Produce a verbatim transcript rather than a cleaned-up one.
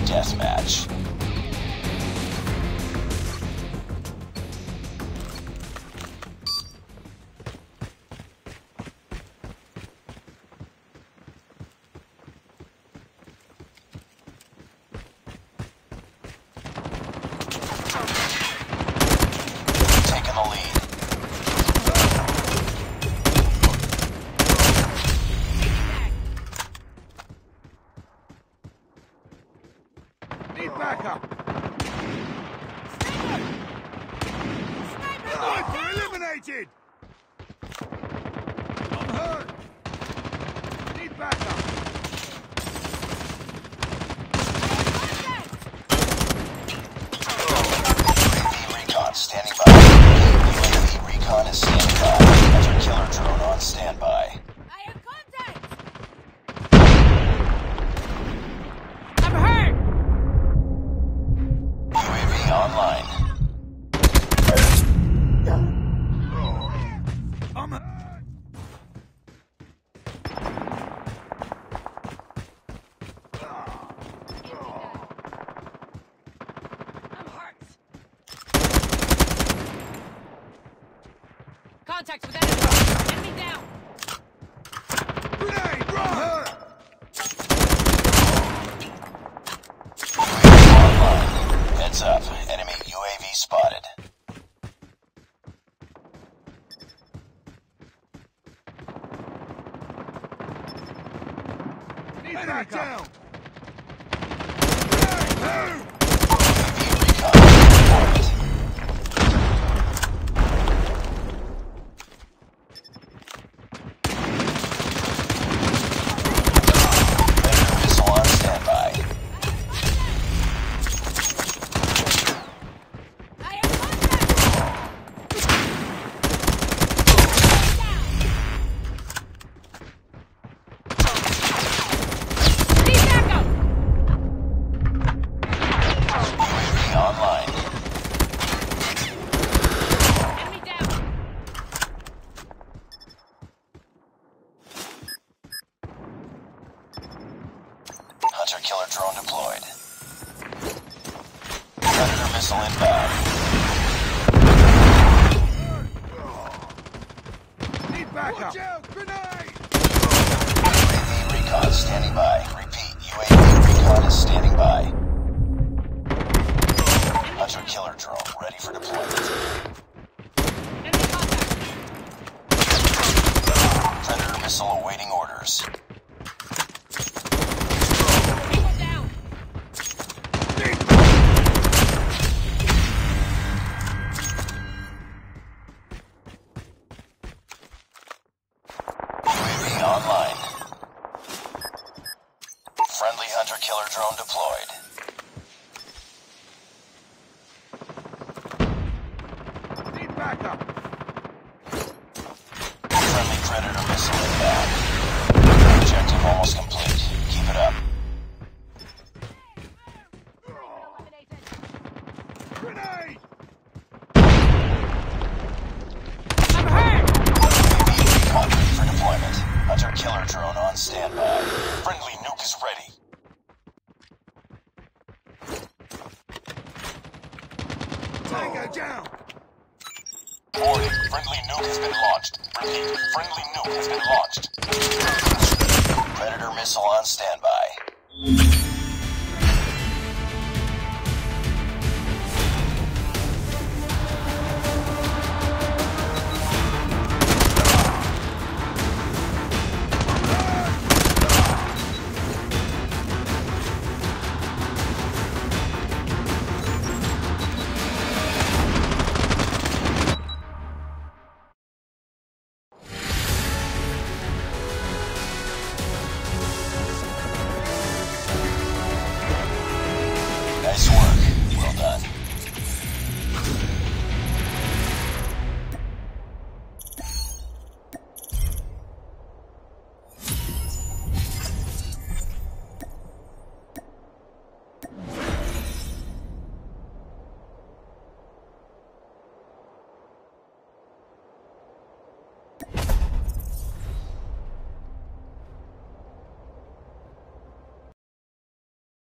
deathmatch. Taking the lead. Need backup. Sniper eliminated. I'm hurt. Need backup. Recon standing by. U A V recon is standing by. Hunter killer drone on standby. I have contact. I'm hurt. U A V online. I'm hurt. I'm hurt. Contact with enemy. Enemy down. Grenade, run! U A V online. Heads up. Enemy U A V spotted. Need backup. Down. U A V recon deployed. Predator missile on standby. I have contact. Need backup. U A V online. Enemy down. Hunter killer drone deployed. Predator missile inbound. Need backup. Watch out, grenade! U A V recon standing by. Repeat, U A V recon is standing by. Hunter killer drone ready for deployment. Enemy contact. Predator missile awaiting orders. People down. U A V online. Friendly hunter killer drone deployed. Need backup. Friendly predator missile inbound. Objective almost complete. Keep it up. Eliminated. Grenade! I'm hurt. U A V recon ready for deployment. Hunter killer drone on standby. Friendly nuke is ready. Tango down! Warning, friendly nuke has been launched. Repeat, friendly nuke has been launched. Predator missile on standby.